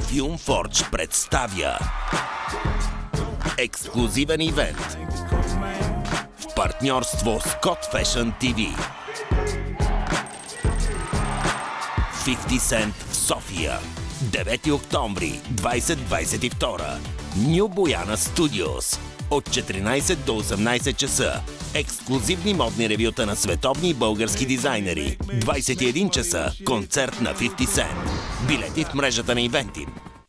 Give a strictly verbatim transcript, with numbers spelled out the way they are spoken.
Филм Фордж представя ексклузивен ивент в партньорство с Код Фешън ти ви. петдесет Cent в София. девети октомври двайсет двайсет и втора. ен ю BOYANA FILM от четиринайсет до осемнайсет часа. Ексклузивни модни ревюта на световни и български дизайнери. двайсет и един часа концерт на петдесет Cent. Билети в мрежата на ивенти.